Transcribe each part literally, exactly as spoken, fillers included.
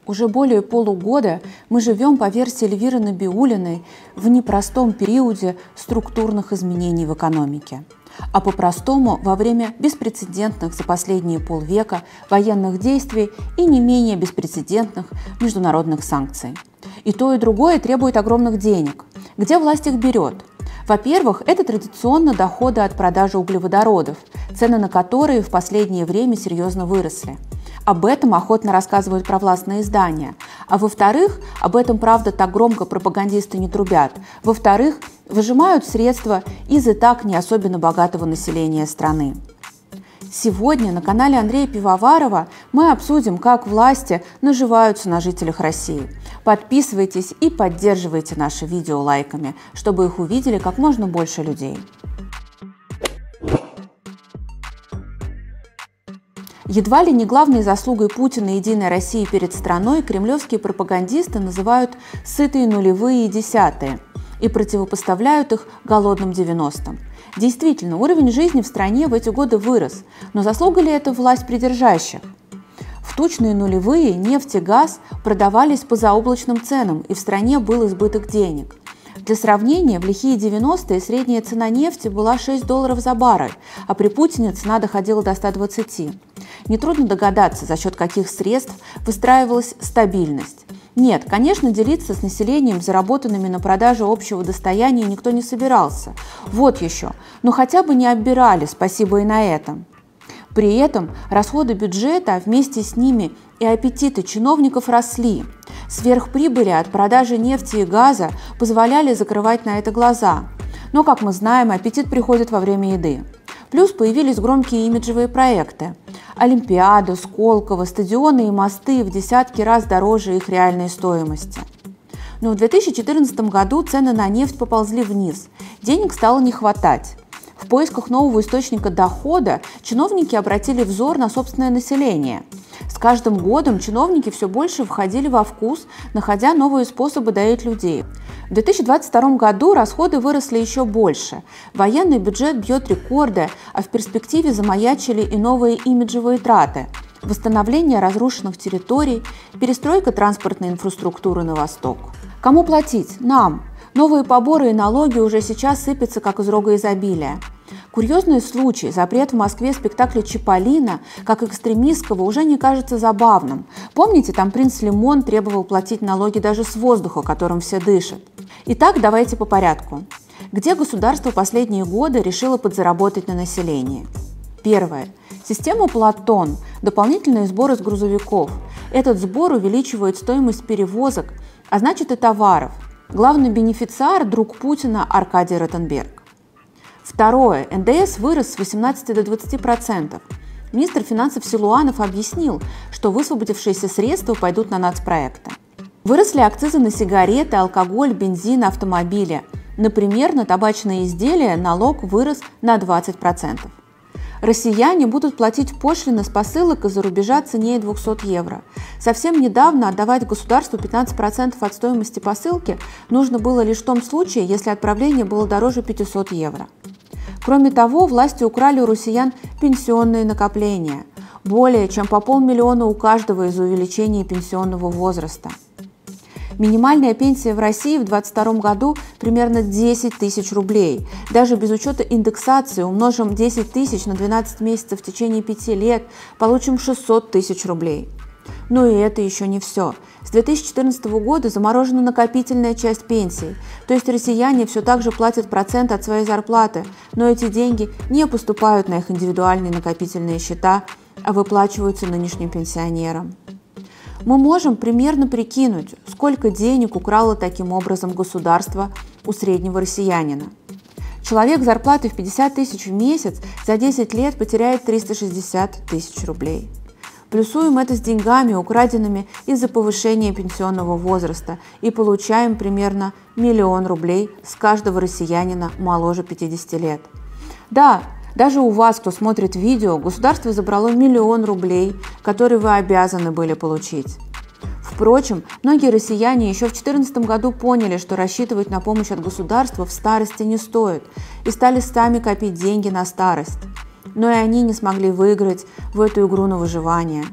Уже более полугода мы живем, по версии Эльвиры Набиуллиной, в непростом периоде структурных изменений в экономике. А по-простому во время беспрецедентных за последние полвека военных действий и не менее беспрецедентных международных санкций. И то, и другое требует огромных денег. Где власть их берет? Во-первых, это традиционно доходы от продажи углеводородов, цены на которые в последнее время серьезно выросли. Об этом охотно рассказывают провластные издания. А во-вторых, об этом, правда, так громко пропагандисты не трубят. Во-вторых, выжимают средства из и так не особенно богатого населения страны. Сегодня на канале Андрея Пивоварова мы обсудим, как власти наживаются на жителях России. Подписывайтесь и поддерживайте наши видео лайками, чтобы их увидели как можно больше людей. Едва ли не главной заслугой Путина и «Единой России» перед страной кремлевские пропагандисты называют «сытые нулевые и десятые» и противопоставляют их голодным девяностым. Действительно, уровень жизни в стране в эти годы вырос, но заслуга ли это власть придержащих? В тучные нулевые нефть и газ продавались по заоблачным ценам, и в стране был избыток денег. Для сравнения, в лихие девяностые средняя цена нефти была шесть долларов за баррель, а при Путине цена доходила до ста двадцати. Нетрудно догадаться, за счет каких средств выстраивалась стабильность. Нет, конечно, делиться с населением заработанными на продаже общего достояния никто не собирался. Вот еще. Но хотя бы не оббирали, спасибо и на этом. При этом расходы бюджета, а вместе с ними и аппетиты чиновников росли. Сверхприбыли от продажи нефти и газа позволяли закрывать на это глаза. Но, как мы знаем, аппетит приходит во время еды. Плюс появились громкие имиджевые проекты. Олимпиада, Сколково, стадионы и мосты в десятки раз дороже их реальной стоимости. Но в две тысячи четырнадцатом году цены на нефть поползли вниз. Денег стало не хватать. В поисках нового источника дохода чиновники обратили взор на собственное население. С каждым годом чиновники все больше входили во вкус, находя новые способы доить людей. В две тысячи двадцать втором году расходы выросли еще больше. Военный бюджет бьет рекорды, а в перспективе замаячили и новые имиджевые траты. Восстановление разрушенных территорий, перестройка транспортной инфраструктуры на восток. Кому платить? Нам. Новые поборы и налоги уже сейчас сыпятся, как из рога изобилия. Курьезный случай, запрет в Москве спектакля «Чиполлино» как экстремистского уже не кажется забавным. Помните, там принц Лимон требовал платить налоги даже с воздуха, которым все дышат? Итак, давайте по порядку. Где государство последние годы решило подзаработать на населении? Первое. Система «Платон» – дополнительные сборы с грузовиков. Этот сбор увеличивает стоимость перевозок, а значит и товаров. Главный бенефициар – друг Путина Аркадий Ротенберг. Второе. эн дэ эс вырос с восемнадцати до двадцати процентов. Министр финансов Силуанов объяснил, что высвободившиеся средства пойдут на нацпроекты. Выросли акцизы на сигареты, алкоголь, бензин, автомобили. Например, на табачные изделия налог вырос на двадцать процентов. Россияне будут платить пошлины с посылок из-за рубежа ценнее двухсот евро. Совсем недавно отдавать государству пятнадцать процентов от стоимости посылки нужно было лишь в том случае, если отправление было дороже пятисот евро. Кроме того, власти украли у россиян пенсионные накопления. Более чем по полмиллиона у каждого из-за увеличения пенсионного возраста. Минимальная пенсия в России в две тысячи двадцать втором году примерно десять тысяч рублей. Даже без учета индексации умножим десять тысяч на двенадцать месяцев в течение пяти лет, получим шестьсот тысяч рублей. Но и это еще не все. С две тысячи четырнадцатого года заморожена накопительная часть пенсий. То есть россияне все так же платят процент от своей зарплаты, но эти деньги не поступают на их индивидуальные накопительные счета, а выплачиваются нынешним пенсионерам. Мы можем примерно прикинуть, сколько денег украло таким образом государство у среднего россиянина. Человек с зарплатой в пятьдесят тысяч в месяц за десять лет потеряет триста шестьдесят тысяч рублей. Плюсуем это с деньгами, украденными из-за повышения пенсионного возраста, и получаем примерно миллион рублей с каждого россиянина моложе пятидесяти лет. Да, даже у вас, кто смотрит видео, государство забрало миллион рублей, которые вы обязаны были получить. Впрочем, многие россияне еще в две тысячи четырнадцатом году поняли, что рассчитывать на помощь от государства в старости не стоит, и стали сами копить деньги на старость. Но и они не смогли выиграть в эту игру на выживание.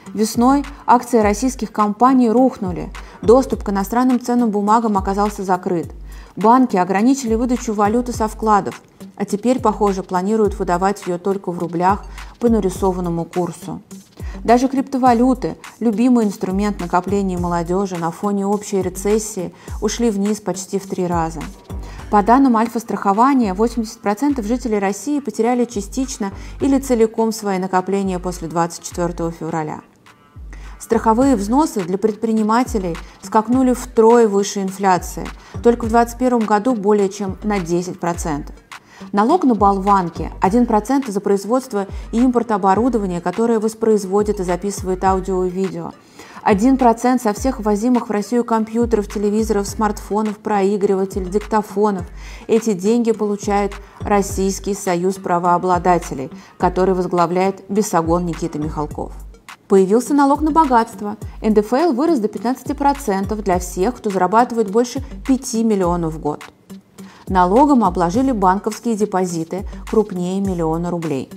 Весной акции российских компаний рухнули, доступ к иностранным ценным бумагам оказался закрыт. Банки ограничили выдачу валюты со вкладов, а теперь, похоже, планируют выдавать ее только в рублях по нарисованному курсу. Даже криптовалюты, любимый инструмент накопления молодежи на фоне общей рецессии, ушли вниз почти в три раза. По данным Альфа-страхования, восемьдесят процентов жителей России потеряли частично или целиком свои накопления после двадцать четвёртого февраля. Страховые взносы для предпринимателей скакнули втрое выше инфляции, только в две тысячи двадцать первом году более чем на десять процентов. Налог на болванки – один процент за производство и импорт оборудования, которое воспроизводит и записывает аудио и видео. один процент со всех ввозимых в Россию компьютеров, телевизоров, смартфонов, проигрывателей, диктофонов. Эти деньги получает Российский союз правообладателей, который возглавляет бесогон Никита Михалков. Появился налог на богатство. эн дэ эф эл вырос до пятнадцати процентов для всех, кто зарабатывает больше пяти миллионов в год. Налогом обложили банковские депозиты крупнее миллиона рублей.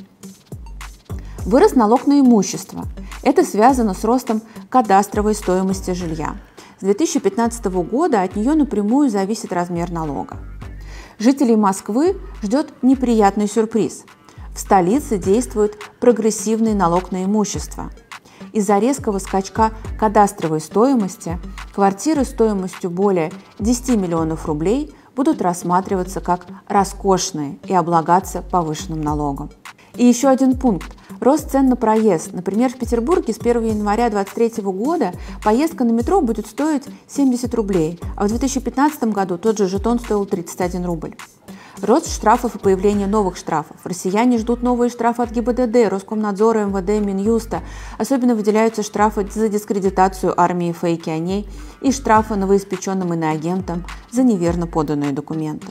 Вырос налог на имущество. Это связано с ростом кадастровой стоимости жилья. С две тысячи пятнадцатого года от нее напрямую зависит размер налога. Жителей Москвы ждет неприятный сюрприз. В столице действует прогрессивный налог на имущество. Из-за резкого скачка кадастровой стоимости квартиры стоимостью более десяти миллионов рублей будут рассматриваться как роскошные и облагаться повышенным налогом. И еще один пункт. Рост цен на проезд. Например, в Петербурге с первого января две тысячи двадцать третьего года поездка на метро будет стоить семьдесят рублей, а в две тысячи пятнадцатом году тот же жетон стоил тридцать один рубль. Рост штрафов и появление новых штрафов. Россияне ждут новые штрафы от гэ бэ дэ дэ, Роскомнадзора, эм вэ дэ, Минюста. Особенно выделяются штрафы за дискредитацию армии, фейки о ней и штрафы новоиспеченным иноагентам за неверно поданные документы.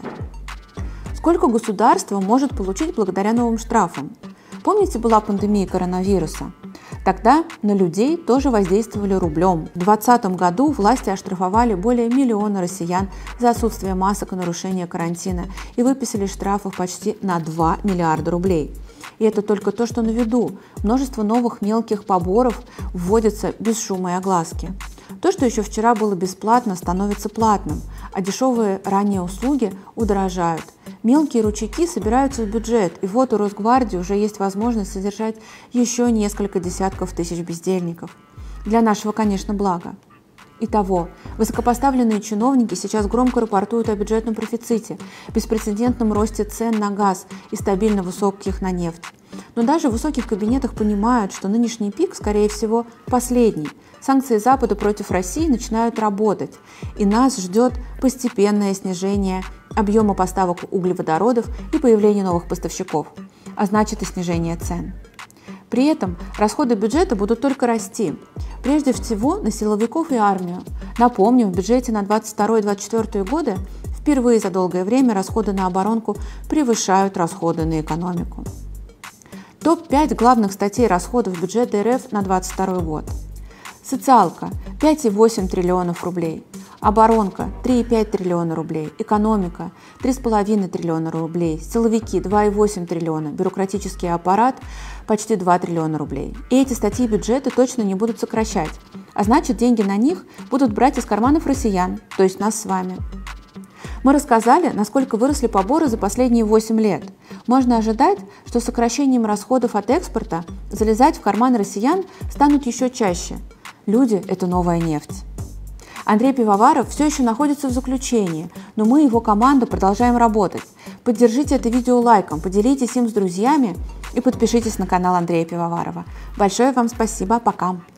Сколько государство может получить благодаря новым штрафам? Помните, была пандемия коронавируса? Тогда на людей тоже воздействовали рублем. В две тысячи двадцатом году власти оштрафовали более миллиона россиян за отсутствие масок и нарушение карантина и выписали штрафов почти на два миллиарда рублей. И это только то, что на виду. Множество новых мелких поборов вводятся без шума и огласки. То, что еще вчера было бесплатно, становится платным, а дешевые ранее услуги удорожают. Мелкие ручейки собираются в бюджет, и вот у Росгвардии уже есть возможность содержать еще несколько десятков тысяч бездельников. Для нашего, конечно, блага. Итого, высокопоставленные чиновники сейчас громко рапортуют о бюджетном профиците, беспрецедентном росте цен на газ и стабильно высоких на нефть. Но даже в высоких кабинетах понимают, что нынешний пик, скорее всего, последний. Санкции Запада против России начинают работать, и нас ждет постепенное снижение объема поставок углеводородов и появление новых поставщиков, а значит и снижение цен. При этом расходы бюджета будут только расти, прежде всего на силовиков и армию. Напомним, в бюджете на двадцать второй — двадцать четвёртый годы впервые за долгое время расходы на оборонку превышают расходы на экономику. топ пять главных статей расходов бюджета эр эф на двадцать второй год. Социалка – пять целых восемь десятых триллионов рублей. Оборонка – три целых пять десятых триллиона рублей. Экономика – три целых пять десятых триллиона рублей. Силовики – два целых восемь десятых триллиона. Бюрократический аппарат – почти два триллиона рублей. И эти статьи бюджета точно не будут сокращать. А значит, деньги на них будут брать из карманов россиян, то есть нас с вами. Мы рассказали, насколько выросли поборы за последние восемь лет. Можно ожидать, что с сокращением расходов от экспорта залезать в карман россиян станут еще чаще. Люди – это новая нефть. Андрей Пивоваров все еще находится в заключении, но мы, его команда, продолжаем работать. Поддержите это видео лайком, поделитесь им с друзьями и подпишитесь на канал Андрея Пивоварова. Большое вам спасибо, пока!